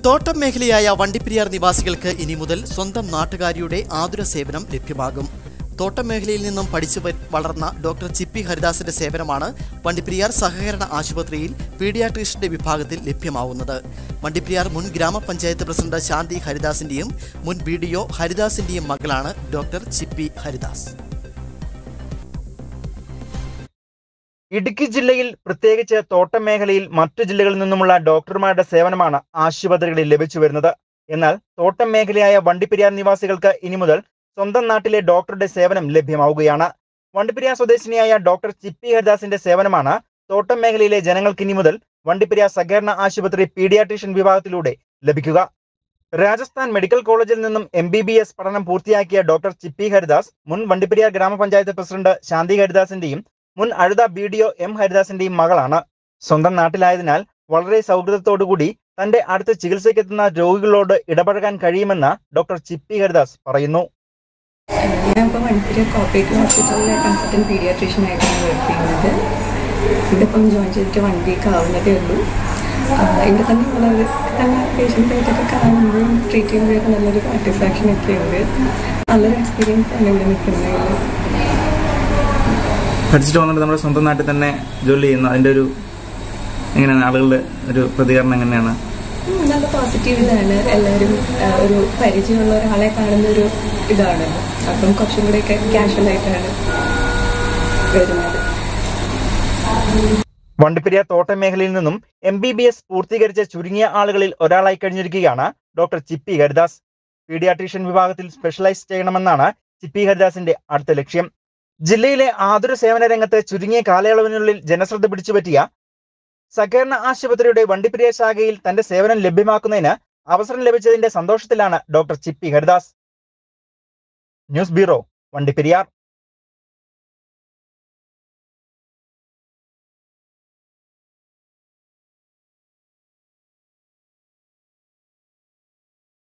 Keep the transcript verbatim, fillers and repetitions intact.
തോട്ടം മേഖലയായ വണ്ടിപ്പെരിയാർ നിവാസികൾക്ക് ഇനി മുതൽ സ്വന്തം നാട്ടുകാരിയുടെ ആതുര സേവനം ലഭ്യമാകും. തോട്ടം മേഖലയിൽ നിന്നും പഠിച്ചു വളർന്ന ഡോക്ടർ ചിപ്പി ഹരിദാസിന്റെ സേവനമാണ് വണ്ടിപ്പെരിയാർ സഹകരണ ആശുപത്രിയിൽ പീഡിയാട്രീഷ്യന്റെ വിഭാഗത്തിൽ ലഭ്യമാവുന്നത്. വണ്ടിപ്പെരിയാർ മുൻ ഗ്രാമപഞ്ചായത്ത് പ്രസിഡന്റ് ശാന്തി ഹരിദാസിന്റെയും മുൻ ബി ഡി ഒ ഹരിദാസിന്റെയും മകളാണ് ഡോക്ടർ ചിപ്പി ഹരിദാസ്. ഇടുക്കി ജില്ലയിൽ പ്രത്യേകിച്ച് തോട്ടം മേഖലയിൽ മറ്റു ജില്ലകളിൽ നിന്നുമുള്ള ഡോക്ടർമാരുടെ സേവനമാണ് ആശുപത്രികളിൽ ലഭിച്ചു വരുന്നത്. എന്നാൽ തോട്ടം മേഖലയായ വണ്ടിപ്പെരിയാർ നിവാസികൾക്ക് ഇനി മുതൽ സ്വന്തം നാട്ടിലെ ഡോക്ടറുടെ സേവനം ലഭ്യമാവുകയാണ്. വണ്ടിപ്പെരിയാർ സ്വദേശിനിയായ ഡോക്ടർ ചിപ്പി ഹരിദാസിന്റെ സേവനമാണ് തോട്ടം മേഖലയിലെ ജനങ്ങൾക്ക് ഇനി മുതൽ വണ്ടിപ്പെരിയാർ സഹകരണ ആശുപത്രി പീഡിയാട്രീഷ്യൻ വിഭാഗത്തിലൂടെ ലഭിക്കുക. രാജസ്ഥാൻ മെഡിക്കൽ കോളേജിൽ നിന്നും എം ബി ബി എസ് പഠനം പൂർത്തിയാക്കിയ ഡോക്ടർ ചിപ്പി ഹരിദാസ് മുൻ വണ്ടിപ്പെരിയാർ ഗ്രാമപഞ്ചായത്ത് പ്രസിഡന്റ് ശാന്തി ഹരിദാസിന്റെയും മുൻ Azhutha B D O M ഹരിദാസിന്റെയും മകളാണ്. സ്വന്തം നാട്ടിലായതിനാൽ വളരെ സൗഹൃദത്തോടുകൂടി തന്റെ അടുത്ത് ചികിത്സയ്ക്കെത്തുന്ന രോഗികളോട് ഇടപഴകാൻ കഴിയുമെന്ന് ഡോക്ടർ ചിപ്പി ഹരിദാസ് പറയുന്നു. ഞാൻ ഇപ്പോൾ വണ്ടിപ്പെരിയാർ കോപ്പറേറ്റീവ് ഹോസ്പിറ്റലിലെ കൺസൾട്ടൻറ്റ് പീഡിയാട്രീഷ്യൻ ആയിട്ടാണ് വർക്ക് ചെയ്യുന്നത്. ഇതിപ്പം ജോയിൻ ചെയ്തിട്ട് വൺ വീക്ക് ആവുന്നതേ ഉള്ളൂ. ഇവിടെ തന്നെ വളരെ തന്നെ പേഷ്യൻസായിട്ടൊക്കെ കാണുമ്പോഴും ട്രീറ്റ് ചെയ്യുമ്പോഴൊക്കെ നല്ലൊരു സാറ്റിസ്ഫാക്ഷൻ ഒക്കെ ഉണ്ട്. നല്ലൊരു എക്സ്പീരിയൻസ് ആണ് ഇവിടെ നിൽക്കുന്നതിൽ. പഠിച്ചിട്ട് വന്നിട്ട് നമ്മുടെ സ്വന്തം നാട്ടിൽ തന്നെ ജോലി ചെയ്യുന്നു. അതിൻ്റെ ഒരു എങ്ങനെയാണ് ആളുകളുടെ ഒരു പ്രതികരണം എങ്ങനെയാണ്? നല്ല പോസിറ്റീവിലാണ്. എല്ലാവരും ഒരു പരിചയമുള്ള ഒരാളെ കാണുന്ന ഒരു ഇതാണ്. അപ്പം കുറച്ചും കൂടെയൊക്കെ കാഷ്വൽ ആയിട്ടാണ് വരുന്നത്. വണ്ടിപ്പെരിയാർ തോട്ടം മേഖലയിൽ നിന്നും എം ബി ബി എസ് പൂർത്തീകരിച്ച ചുരുങ്ങിയ ആളുകളിൽ ഒരാളായി കഴിഞ്ഞിരിക്കുകയാണ് ഡോക്ടർ ചിപ്പി ഹരിദാസ്. പീഡിയാട്രീഷ്യൻ വിഭാഗത്തിൽ സ്പെഷ്യലൈസ് ചെയ്യണമെന്നാണ് ചിപ്പി ഹരിദാസിന്റെ അടുത്ത ലക്ഷ്യം. ജില്ലയിലെ ആതുര സേവന രംഗത്ത് ചുരുങ്ങിയ കാലയളവിനുള്ളിൽ ജനശ്രദ്ധ പിടിച്ചുപറ്റിയ സഹകരണ ആശുപത്രിയുടെ വണ്ടിപ്പെരിയാർ ശാഖയിൽ തന്റെ സേവനം ലഭ്യമാക്കുന്നതിന് അവസരം ലഭിച്ചതിന്റെ സന്തോഷത്തിലാണ് doctor Chippy Haridas. News bureau, Vandiperiyar.